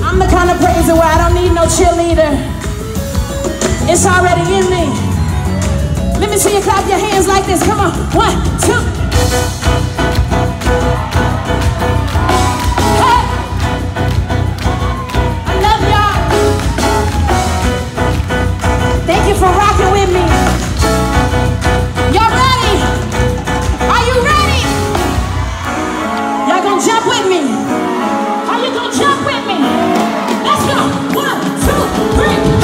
I'm the kind of praiser where I don't need no cheerleader. It's already in me. Let me see you clap your hands like this. Come on. 1, 2. Hey! I love y'all. Thank you for rocking with me. Y'all ready? Are you ready? Y'all gonna jump with me? Are you gonna jump with me? Let's go. 1, 2, 3.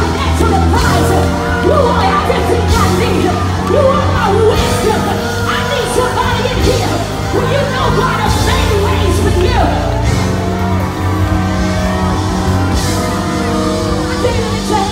You are everything I need. You are my wisdom. I feeling it,